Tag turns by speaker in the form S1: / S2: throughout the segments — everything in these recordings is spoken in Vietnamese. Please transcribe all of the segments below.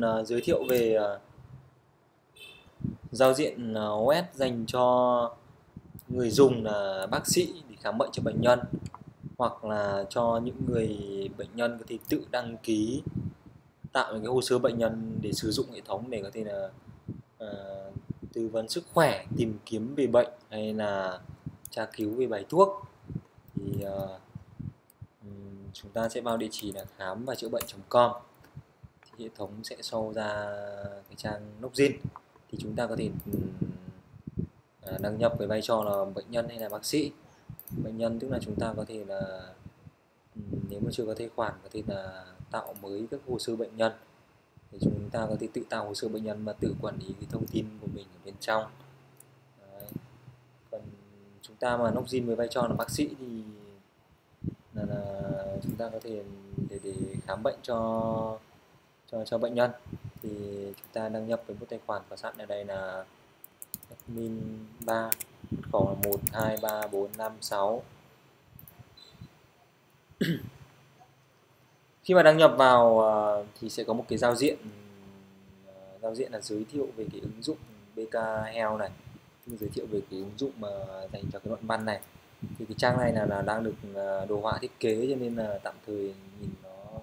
S1: giới thiệu về giao diện web dành cho người dùng là bác sĩ để khám bệnh cho bệnh nhân, hoặc là cho những người bệnh nhân có thể tự đăng ký tạo những cái hồ sơ bệnh nhân để sử dụng hệ thống để có thể là tư vấn sức khỏe, tìm kiếm về bệnh hay là tra cứu về bài thuốc. Thì chúng ta sẽ vào địa chỉ là khám và chữa bệnh.com, thì hệ thống sẽ show ra cái trang login, thì chúng ta có thể đăng nhập với vai trò là bệnh nhân hay là bác sĩ. Bệnh nhân tức là chúng ta có thể là nếu mà chưa có tài khoản có thể là tạo mới các hồ sơ bệnh nhân, thì chúng ta có thể tự tạo hồ sơ bệnh nhân và tự quản lý cái thông tin của mình ở bên trong. Đấy. Còn chúng ta mà login với vai trò là bác sĩ thì là chúng ta có thể để khám bệnh cho bệnh nhân, thì chúng ta đăng nhập với một tài khoản có sẵn ở đây là admin 3, mật khẩu là 1 2 3 4 5 6. Khi mà đăng nhập vào thì sẽ có một cái giao diện là giới thiệu về cái ứng dụng BK Health này, giới thiệu về cái ứng dụng mà dành cho cái luận văn này. Thì cái trang này là đang được đồ họa thiết kế, cho nên là tạm thời nhìn nó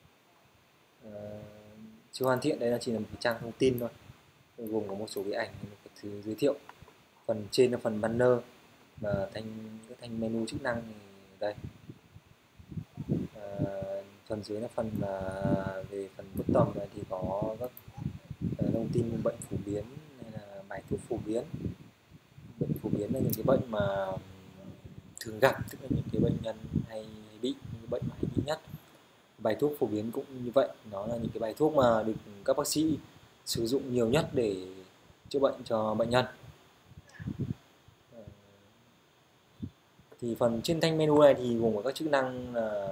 S1: chưa hoàn thiện. Đây là chỉ là một cái trang thông tin thôi, gồm có một số cái ảnh, một cái thứ giới thiệu. Phần trên là phần banner và các thanh menu chức năng đây. Phần dưới là phần về phần bottom này thì có các thông tin bệnh phổ biến hay là bài thuốc phổ biến. Bệnh phổ biến là những cái bệnh mà thường gặp, tức là những cái bệnh nhân hay bị, những cái bệnh mà hay bị nhất. Bài thuốc phổ biến cũng như vậy, nó là những cái bài thuốc mà được các bác sĩ sử dụng nhiều nhất để chữa bệnh cho bệnh nhân. Thì phần trên thanh menu này thì gồm có các chức năng là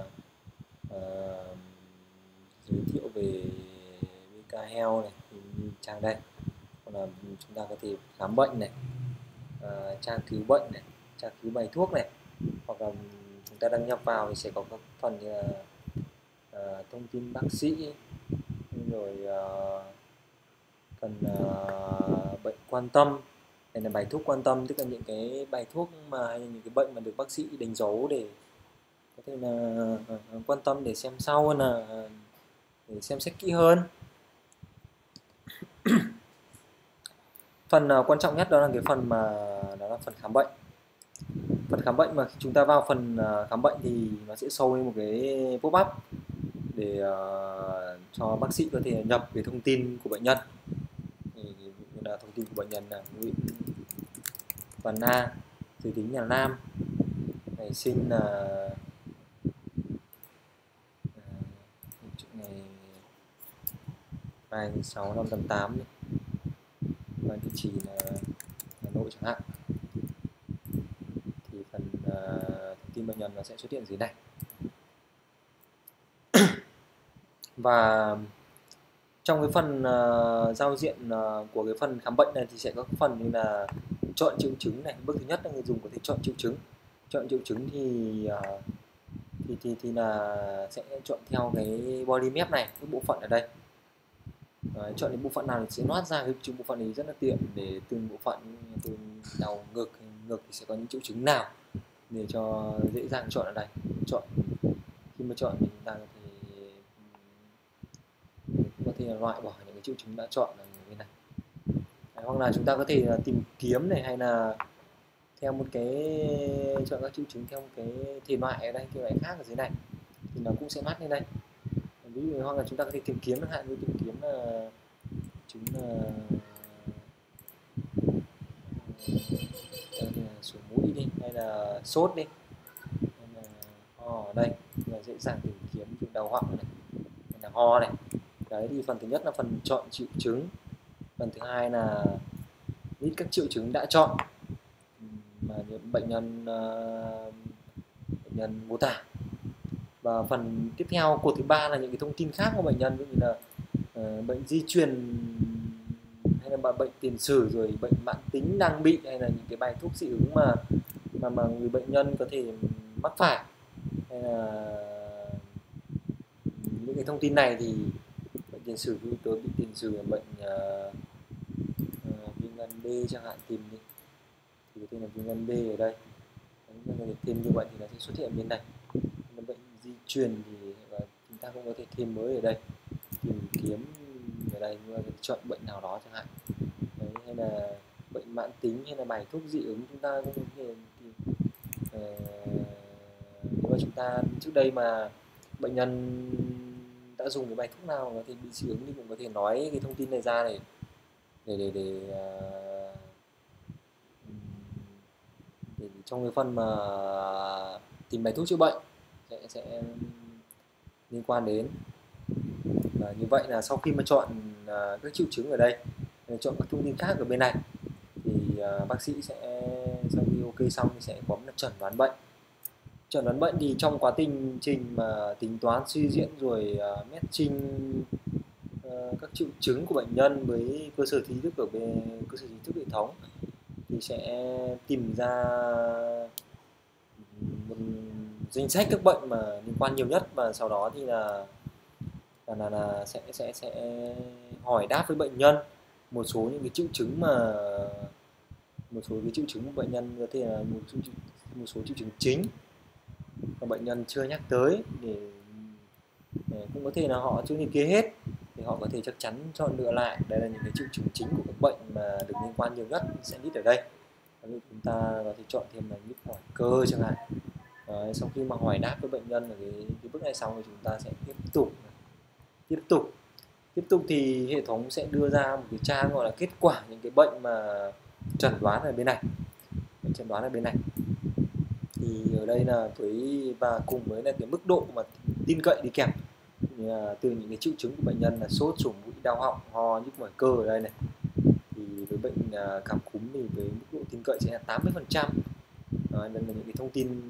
S1: giới thiệu về BK Health này, thì như trang đây, hoặc là chúng ta có thể khám bệnh này, tra cứu bệnh này, tra cứu bài thuốc này, hoặc là chúng ta đăng nhập vào thì sẽ có các phần như là thông tin bác sĩ, rồi phần bệnh quan tâm, hay là bài thuốc quan tâm, tức là những cái bài thuốc mà hay là những cái bệnh mà được bác sĩ đánh dấu để có thể là quan tâm để xem sau, hơn là để xem xét kỹ hơn. Phần quan trọng nhất đó là cái phần mà đó là phần khám bệnh. Phần khám bệnh mà khi chúng ta vào phần khám bệnh thì nó sẽ show lên một cái pop-up để cho bác sĩ có thể nhập về thông tin của bệnh nhân. Thì như là thông tin của bệnh nhân là Nguyễn Văn A, giới tính là nam, ngày sinh là ngày 26 năm 88 này, và địa chỉ là Hà Nội chẳng hạn. Thì phần thông tin bệnh nhân nó sẽ xuất hiện dưới này. Và trong cái phần giao diện của cái phần khám bệnh này thì sẽ có phần như là chọn triệu chứng này. Bước thứ nhất là người dùng có thể chọn triệu chứng. Chọn triệu chứng thì là sẽ chọn theo cái body map này, cái bộ phận ở đây. Chọn đến bộ phận nào thì sẽ loát ra cái bộ phận này rất là tiện, để từng bộ phận, từ đầu ngực thì sẽ có những triệu chứng nào để cho dễ dàng chọn ở đây. Chọn khi mà chọn thì chúng ta có thể loại bỏ những cái triệu chứng đã chọn ở bên này. Hoặc là chúng ta có thể là tìm kiếm này, hay là theo một cái chọn các triệu chứng theo một cái thể loại ở đây, thể loại khác ở dưới này thì nó cũng sẽ mát lên đây. Ví dụ hoặc là chúng ta có thể tìm kiếm, chẳng hạn như tìm kiếm là chứng sổ mũi đi, hay là sốt đi, hay là ho ở đây là dễ dàng tìm kiếm, từ đầu họng này, hay là ho này. Đấy, thì phần thứ nhất là phần chọn triệu chứng. Phần thứ hai là list các triệu chứng đã chọn mà những bệnh nhân mô tả. Và phần tiếp theo, cột thứ ba là những cái thông tin khác của bệnh nhân, ví dụ như là bệnh di truyền, hay là bệnh tiền sử, rồi bệnh mãn tính đang bị, hay là những cái bài thuốc dị ứng mà người bệnh nhân có thể mắc phải. Hay là những cái thông tin này thì bệnh tiền sử, ví dụ tôi bị tiền sử bệnh viêm gan B chẳng hạn, tìm đi thì cái tên là viêm gan B ở đây. Nếu thêm như vậy thì nó sẽ xuất hiện bên này. Nếu bệnh di truyền thì chúng ta cũng có thể thêm mới ở đây, tìm kiếm ở đây, chọn bệnh nào đó chẳng hạn. Đấy, hay là bệnh mãn tính hay là bài thuốc dị ứng, chúng ta cũng có thể tìm. Nếu mà chúng ta trước đây mà bệnh nhân đã dùng cái bài thuốc nào có thể bị dị ứng thì cũng có thể nói cái thông tin này ra để trong cái phần mà tìm bài thuốc chữa bệnh sẽ liên quan đến. Và như vậy là sau khi mà chọn các triệu chứng ở đây, chọn các thông tin khác ở bên này thì bác sĩ sẽ sau khi ok xong thì sẽ có một chẩn đoán bệnh. Chẩn đoán bệnh thì trong quá trình mà tính toán suy diễn rồi matching các triệu chứng của bệnh nhân với cơ sở trí thức ở bên cơ sở trí thức hệ thống thì sẽ tìm ra một danh sách các bệnh mà liên quan nhiều nhất, và sau đó thì là sẽ hỏi đáp với bệnh nhân một số những cái triệu chứng của bệnh nhân có thể là một số triệu chứng chính mà bệnh nhân chưa nhắc tới, để cũng có thể là họ chưa liệt kê hết thì họ có thể chắc chắn chọn lựa lại. Đây là những cái triệu chứng chính của các bệnh mà được liên quan nhiều nhất sẽ list ở đây. Ví chúng ta có thể chọn thêm là nhức mỏi cơ chẳng hạn. Đấy, sau khi mà hỏi đáp với bệnh nhân ở cái bước này xong thì chúng ta sẽ tiếp tục thì hệ thống sẽ đưa ra một cái trang gọi là kết quả những cái bệnh mà chẩn đoán ở bên này. Thì ở đây là và cùng với là cái mức độ mà tin cậy đi kèm từ những cái triệu chứng của bệnh nhân là sốt, sổ mũi, đau họng, ho, nhức mỏi cơ ở đây này. Thì với bệnh cảm cúm thì với mức độ tin cậy sẽ là 80%. Đây là những cái thông tin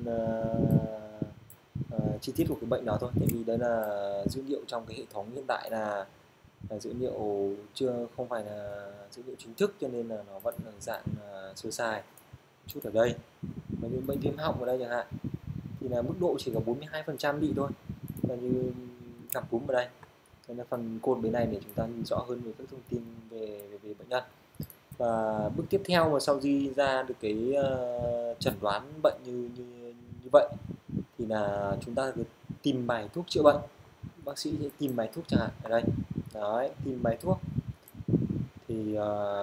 S1: chi tiết của cái bệnh đó thôi. Tại vì đây là dữ liệu trong cái hệ thống hiện tại là dữ liệu không phải là dữ liệu chính thức, cho nên là nó vẫn là dạng sơ sài chút ở đây. Và những bệnh viêm họng ở đây chẳng hạn thì là mức độ chỉ có 42% bị thôi, và như cảm cúm ở đây. Đây là phần code bên này để chúng ta nhìn rõ hơn về các thông tin về bệnh nhân. Và bước tiếp theo mà sau khi ra được cái chẩn đoán bệnh như vậy thì là chúng ta cứ tìm bài thuốc chữa bệnh. Bác sĩ sẽ tìm bài thuốc chẳng hạn ở đây. Đấy, tìm bài thuốc thì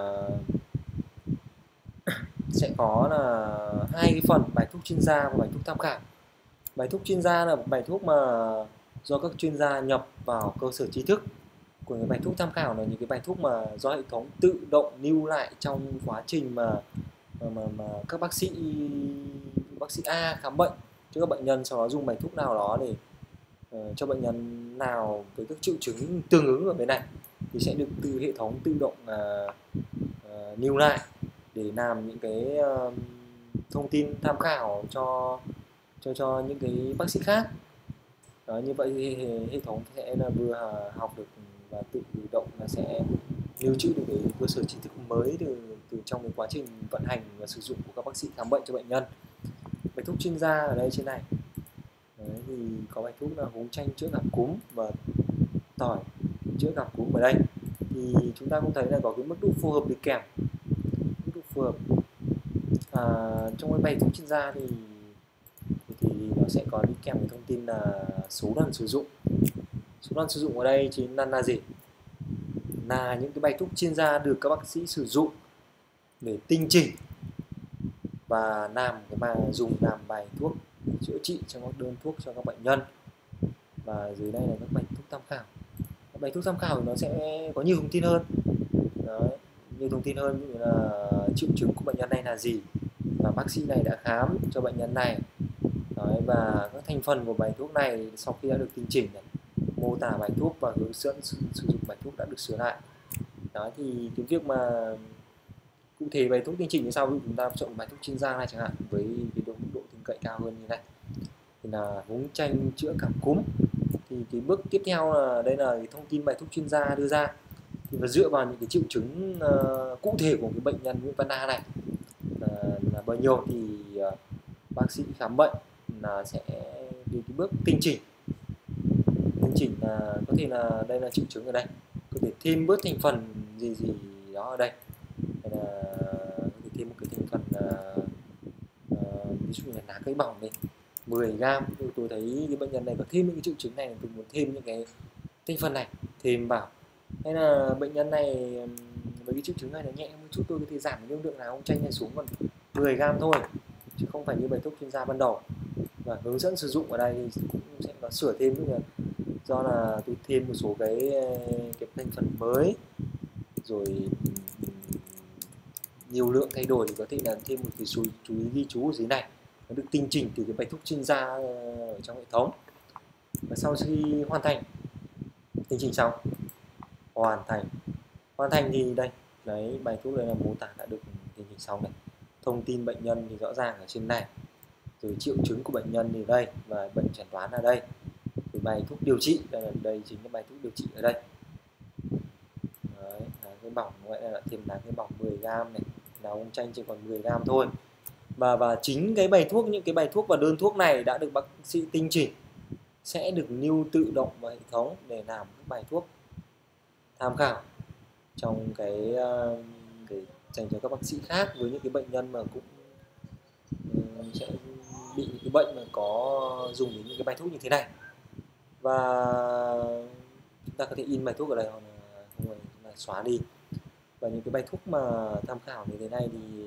S1: sẽ có là hai cái phần: bài thuốc chuyên gia và bài thuốc tham khảo. Bài thuốc chuyên gia là bài thuốc mà do các chuyên gia nhập vào cơ sở tri thức. Của cái bài thuốc tham khảo là những cái bài thuốc mà do hệ thống tự động lưu lại trong quá trình mà các bác sĩ A khám bệnh cho các bệnh nhân, sau đó dùng bài thuốc nào đó để cho bệnh nhân nào với các triệu chứng tương ứng ở bên này thì sẽ được từ hệ thống tự động lưu lại để làm những cái thông tin tham khảo cho những cái bác sĩ khác. Đó, như vậy thì hệ thống sẽ là vừa học được và tự động là sẽ lưu trữ được cái cơ sở tri thức mới từ trong cái quá trình vận hành và sử dụng của các bác sĩ khám bệnh cho bệnh nhân. Bài thuốc chuyên gia ở đây trên này. Đấy, thì có bài thuốc là húng chanh chữa cảm cúm và tỏi chữa cảm cúm ở đây. Thì chúng ta cũng thấy là có cái mức độ phù hợp đi kèm. Mức độ phù hợp trong cái bài thuốc chuyên gia thì nó sẽ có đi kèm cái thông tin là số lần sử dụng. Số lần sử dụng ở đây chính là gì? Là những cái bài thuốc chuyên gia được các bác sĩ sử dụng để tinh chỉnh và làm bài thuốc chữa trị trong các đơn thuốc cho các bệnh nhân. Và dưới đây là các bài thuốc tham khảo. Các bài thuốc tham khảo thì nó sẽ có nhiều thông tin hơn. Đấy, nhiều thông tin hơn như là triệu chứng của bệnh nhân này là gì và bác sĩ này đã khám cho bệnh nhân này. Đấy, và các thành phần của bài thuốc này sau khi đã được tinh chỉnh này, mô tả bài thuốc và hướng dẫn sử dụng bài thuốc đã được sửa lại. Đó, thì cái việc mà cụ thể bài thuốc tinh chỉnh như sau, ví dụ chúng ta chọn bài thuốc chuyên gia này chẳng hạn với mức độ tin cậy cao hơn như này thì là húng chanh chữa cảm cúm. Thì cái bước tiếp theo là đây là cái thông tin bài thuốc chuyên gia đưa ra, thì nó dựa vào những cái triệu chứng cụ thể của cái bệnh nhân Nguyễn Văn A này là bao nhiêu thì bác sĩ khám bệnh là sẽ đi cái bước tinh chỉnh chỉnh là có thể là đây là triệu chứng ở đây, có thể thêm bớt thành phần gì gì đó ở đây, hay là có thể thêm một cái thành phần ví dụ như là lá cây bỏng này 10g. Tôi thấy cái bệnh nhân này có thêm những cái triệu chứng này, tôi muốn thêm những cái thành phần này thêm vào. Hay là bệnh nhân này với cái triệu chứng này nó nhẹ một chút, tôi có thể giảm cái lượng lá ông chanh này xuống còn 10g thôi, chứ không phải như bài thuốc chuyên gia ban đầu. Và hướng dẫn sử dụng ở đây thì cũng sẽ có sửa thêm, tức là do là tôi thêm một số cái thành phần mới rồi, nhiều lượng thay đổi thì có thể là thêm một cái chú ý ghi chú ở dưới này, nó được tinh chỉnh từ cái bài thuốc chuyên gia ở trong hệ thống. Và sau khi hoàn thành tinh chỉnh xong, hoàn thành thì đây đấy, bài thuốc đây là mô tả đã được tinh chỉnh xong này, thông tin bệnh nhân thì rõ ràng ở trên này, rồi triệu chứng của bệnh nhân thì đây, và bệnh chẩn đoán ở đây, rồi bài thuốc điều trị đây chính là bài thuốc điều trị ở đây. Đấy, cái bỏng vậy là thêm lá cái bỏng 10g này, là ông chanh chỉ còn 10g thôi. Và chính cái bài thuốc, những cái bài thuốc và đơn thuốc này đã được bác sĩ tinh chỉnh sẽ được lưu tự động vào hệ thống để làm các bài thuốc tham khảo trong cái để dành cho các bác sĩ khác với những cái bệnh nhân mà cũng sẽ bị những cái bệnh mà có dùng đến những cái bài thuốc như thế này. Và chúng ta có thể in bài thuốc ở đây, hoặc là không là xóa đi. Và những cái bài thuốc mà tham khảo như thế này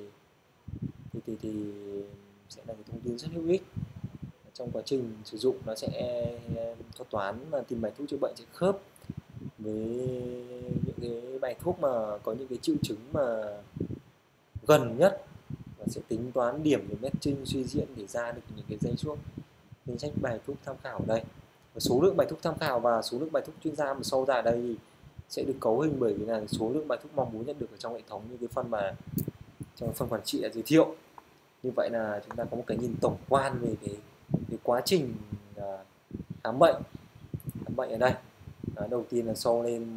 S1: thì sẽ là cái thông tin rất hữu ích trong quá trình sử dụng. Nó sẽ thuật toán và tìm bài thuốc chữa bệnh sẽ khớp với những cái bài thuốc mà có những cái triệu chứng mà gần nhất, và sẽ tính toán điểm về matching suy diễn để ra được những cái danh sách bài thuốc tham khảo ở đây. Và số lượng bài thuốc tham khảo và số lượng bài thuốc chuyên gia mà sâu ra ở đây thì sẽ được cấu hình bởi vì là số lượng bài thuốc mong muốn nhận được ở trong hệ thống, như cái phần mà trong phần quản trị đã giới thiệu. Như vậy là chúng ta có một cái nhìn tổng quan về cái quá trình khám bệnh ở đây. Đầu tiên là sau lên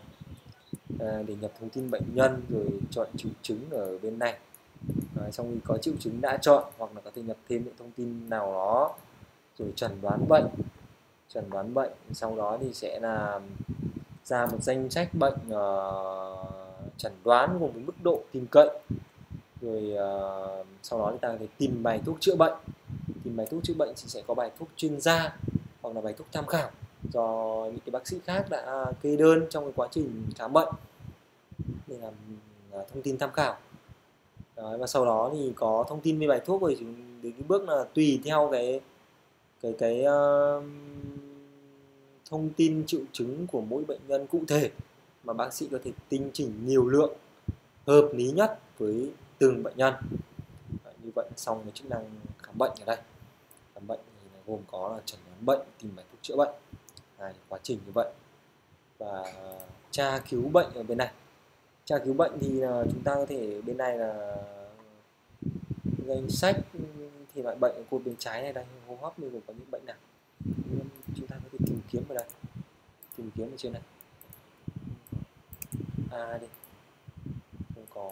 S1: để nhập thông tin bệnh nhân, rồi chọn triệu chứng ở bên này. Xong khi có triệu chứng đã chọn, hoặc là có thể nhập thêm những thông tin nào đó, rồi chẩn đoán bệnh, sau đó thì sẽ là ra một danh sách bệnh chẩn đoán gồm với mức độ tin cậy, rồi sau đó chúng ta phải tìm bài thuốc chữa bệnh. Tìm bài thuốc chữa bệnh thì sẽ có bài thuốc chuyên gia hoặc là bài thuốc tham khảo do những cái bác sĩ khác đã kê đơn trong cái quá trình khám bệnh để làm thông tin tham khảo. Đấy, và sau đó thì có thông tin về bài thuốc, rồi đến cái bước là tùy theo cái thông tin triệu chứng của mỗi bệnh nhân cụ thể mà bác sĩ có thể tinh chỉnh nhiều lượng hợp lý nhất với từng bệnh nhân. Đấy, như vậy xong cái chức năng khám bệnh ở đây. Khám bệnh thì gồm có là chẩn đoán bệnh, tìm bài thuốc chữa bệnh, quá trình như vậy. Và tra cứu bệnh ở bên này. Tra cứu bệnh thì chúng ta có thể bên này là danh sách thì loại bệnh ở cột bên trái này đây, hô hấp mình gồm có những bệnh nào. Chúng ta có thể tìm kiếm ở đây, tìm kiếm ở trên này. Đi, không có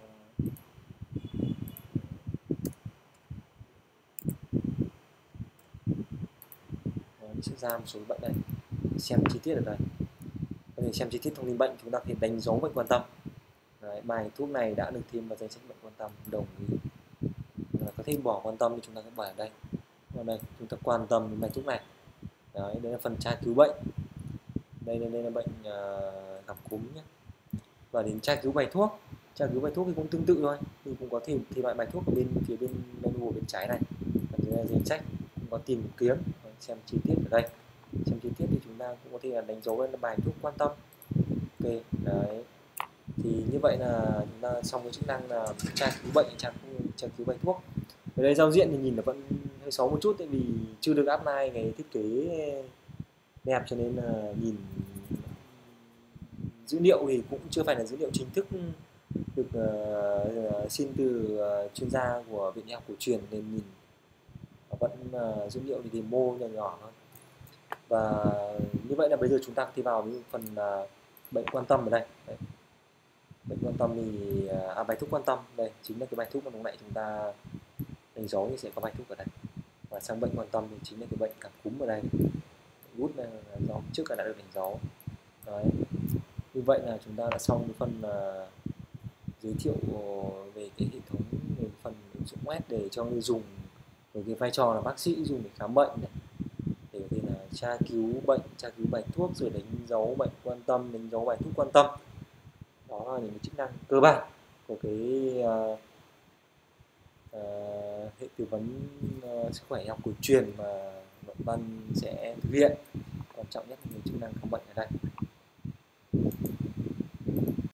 S1: mình sẽ ra một số bệnh này, xem chi tiết ở đây. Có thể xem chi tiết thông tin bệnh, chúng ta có thể đánh dấu bệnh quan tâm. Đấy, bài thuốc này đã được thêm vào danh sách bệnh quan tâm, đồng ý. Có thể bỏ quan tâm thì chúng ta sẽ bỏ ở đây. Ở đây chúng ta quan tâm đến bài thuốc này. Đấy, đây là phần tra cứu bệnh. Đây là bệnh cảm cúm nhé. Và đến tra cứu bài thuốc. Tra cứu bài thuốc thì cũng tương tự thôi. Thì cũng có thể thì loại bài thuốc ở bên phía bên menu bên trái này. Ở dưới là danh sách, cũng có tìm kiếm, xem chi tiết ở đây. Xem chi tiết thì chúng ta cũng có thể là đánh dấu lên là bài thuốc quan tâm. Ok, đấy. Thì như vậy là chúng ta xong cái chức năng là tra cứu bệnh, tra cứu bài thuốc. Ở đây giao diện thì nhìn nó vẫn hơi xấu một chút, tại vì chưa được apply cái thiết kế đẹp, cho nên là nhìn dữ liệu thì cũng chưa phải là dữ liệu chính thức được xin từ chuyên gia của Viện Y học cổ truyền, nên nhìn vẫn dữ liệu thì demo nhỏ nhỏ thôi. Và như vậy là bây giờ chúng ta thì vào những phần bệnh quan tâm ở đây. Đấy. Bệnh quan tâm thì bài thuốc quan tâm đây chính là cái bài thuốc mà lúc nãy chúng ta đánh dấu, thì sẽ có bài thuốc ở đây. Và sang bệnh quan tâm thì chính là cái bệnh cảm cúm ở đây. good là dấu trước là đã được đánh dấu. Đấy, như vậy là chúng ta đã xong cái phần giới thiệu về cái hệ thống, về phần ứng dụng web để cho người dùng với cái vai trò là bác sĩ dùng để khám bệnh này, để có thể là tra cứu bệnh, tra cứu bài thuốc, rồi đánh dấu bệnh quan tâm, đánh dấu bài thuốc quan tâm. Đó là những cái chức năng cơ bản của cái hệ tư vấn sức khỏe học cổ truyền mà Luận Văn sẽ thực hiện. Quan trọng nhất là những chức năng khám bệnh ở đây.